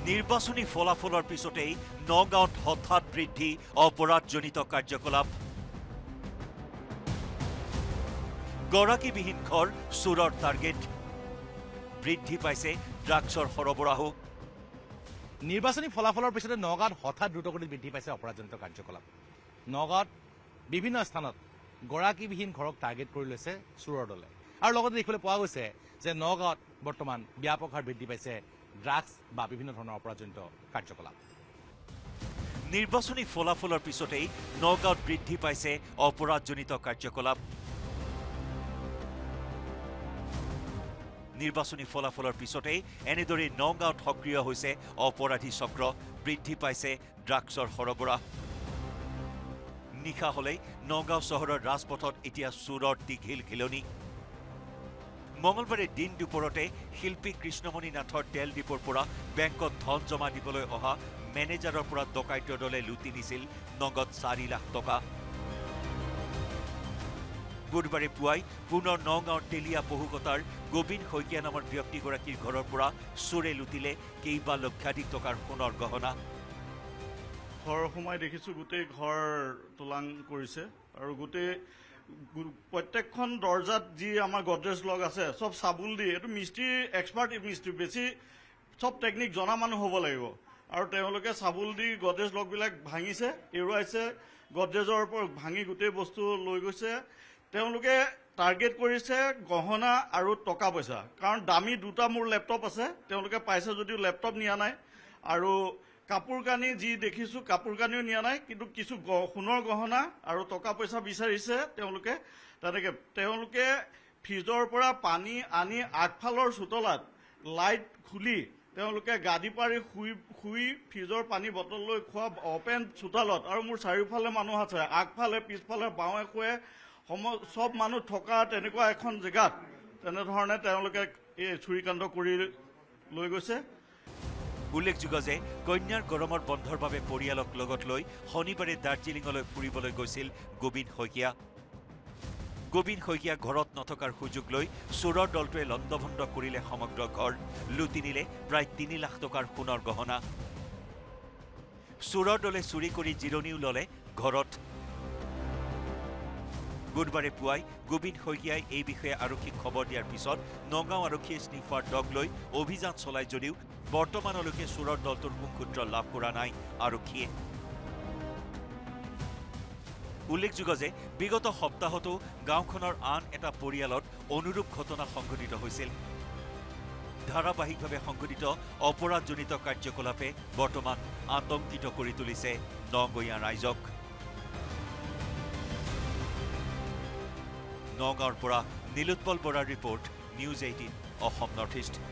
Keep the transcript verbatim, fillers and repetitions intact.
নিৰ্বাচনী ফলাফলৰ পিছতেই নগাঁৱত হঠাৎ বৃদ্ধি অপৰাধজনিত কাৰ্যকলাপ। গৰাকীবিহীন ঘৰ চোৰৰ টাৰ্গেট। বৃদ্ধি পাইছে ড্ৰাগছৰ সৰবৰাহ। নিৰ্বাচনী ফলাফলৰ পিছতে নগাঁৱত হঠাৎ দ্ৰুতগতিত বৃদ্ধি পাইছে অপৰাধজনিত কাৰ্যকলাপ। নগাঁৱত বিভিন্ন স্থানত গৰাকীবিহীন ঘৰক টাৰ্গেট কৰি লৈছে চোৰৰ দলে। আৰু লগতে দেখিবলৈ পোৱা গৈছে যে নগাঁৱত বৰ্তমান ব্যাপক হাৰ বৃদ্ধি পাইছে ড্ৰাগছ বা বিভিন্ন ধৰণৰ অপৰাধজনিত কাৰ্যকলাপ। নিৰ্বাচনী ফলাফলৰ পিছতেই নগাঁৱত বৃদ্ধি পাইছে অপৰাধজনিত কাৰ্যকলাপ। নিৰ্বাচনী ফলাফলৰ পিছতেই এনেদৰে নগাঁৱত সক্ৰিয় হৈছে অপৰাধী চক্ৰ। বৃদ্ধি পাইছে ড্ৰাগছৰ সৰবৰাহ। নিশা হলেই নগাঁও চহৰৰ ৰাজপথত এতিয়া চোৰৰ দীঘিল ঘিলনি। মঙলবাৰে দিন দুপৰতে শিল্পী কৃষ্ণমণি নাথৰ তেল ডিপোৰ পৰা বেংকত ধন জমা দিবলৈ অহা মেনেজাৰৰ পৰা ডকাইত দলে লুটি নিছিল নগদ চাৰি লাখ টকা। বুধবাৰে পুৱাই পুনৰ নগাঁৱৰ তেলিয়া পহুকটাৰ গোবিন্দ শইকীয়া নামৰ ব্যক্তিগৰাকীৰ ঘৰৰ পৰা চোৰে লুটিলে কেইবা লক্ষাধিক টকাৰ সোণৰ গহনা। ঘৰ সোমাই দেখিছোঁ গোটেই ঘৰ তোলাং কৰিছে আৰু গোটেই প্ৰত্যেকখন দৰ্জাত যি আমাৰ গডৰেজ লক আছে চব চাবুল দি, এইটো মিস্ত্ৰী এক্সপাৰ্ট মিস্ত্ৰী, বেছি চব টেকনিক জনা মানুহ হ'ব লাগিব। আৰু তেওঁলোকে চাবুল দি গডৰেজ লকবিলাক ভাঙিছে, এৰুৱাইছে, গডৰেজৰ পৰা ভাঙি গোটেই বস্তু লৈ গৈছে। তেওঁলোকে টাৰ্গেট কৰিছে গহনা আৰু টকা পইচা, কাৰণ দামী দুটা মোৰ লেপটপ আছে, তেওঁলোকে পাইছে যদিও লেপটপ নিয়া নাই। আৰু কাপোৰ কানি যি দেখিছোঁ কাপোৰ কানিও নিয়া নাই, কিন্তু কিছু সোণৰ গহনা আৰু টকা পইচা বিচাৰিছে তেওঁলোকে। তেনেকে তেওঁলোকে ফ্ৰিজৰ পৰা পানী আনি আগফালৰ চোতলাত লাইট খুলি তেওঁলোকে গাদী পাৰি শুই শুই ফ্ৰিজৰ পানী বটল লৈ খোৱা অপেন চোতালত। আৰু মোৰ চাৰিওফালে মানুহ আছে, আগফালে পিছফালে বাওঁৱে শুৱে সম চব মানুহ থকা তেনেকুৱা এখন জেগাত তেনেধৰণে তেওঁলোকে এই চুৰিকাণ্ড কৰি লৈ গৈছে। উল্লেখযোগ্য যে কন্যাৰ গৰমৰ বন্ধৰ বাবে পৰিয়ালক লগত লৈ শনিবাৰে দাৰ্জিলিঙলৈ ফুৰিবলৈ গৈছিল গোবিন্দ শইকীয়া। গোবিন্দ শইকীয়া ঘৰত নথকাৰ সুযোগ লৈ চোৰৰ দলটোৱে লণ্ডভণ্ড কৰিলে সমগ্ৰ ঘৰ। লুটি নিলে প্ৰায় তিনি লাখ টকাৰ সোণৰ গহনা। চোৰৰ দলে চুৰি কৰি জিৰণিও ললে ঘৰত। বুধবাৰে পুৱাই গোবিন্দ শইকীয়াই এই বিষয়ে আৰক্ষীক খবৰ দিয়াৰ পিছত নগাঁও আৰক্ষীয়ে স্নিফাৰ ডগ লৈ অভিযান চলাই যদিও বৰ্তমানলৈকে চোৰৰ দলটোৰ সুখসূত্ৰ লাভ কৰা নাই আৰক্ষীয়ে। উল্লেখযোগ্য যে বিগত সপ্তাহতো গাঁওখনৰ আন এটা পৰিয়ালত অনুৰূপ ঘটনা সংঘটিত হৈছিল। ধাৰাবাহিকভাৱে সংঘটিত অপৰাধজনিত কাৰ্যকলাপে বৰ্তমান আতংকিত কৰি তুলিছে নগঞা ৰাইজক। নগাঁৱৰ পৰা নীলোৎপল বৰাৰ report, news eighteen Asom north east.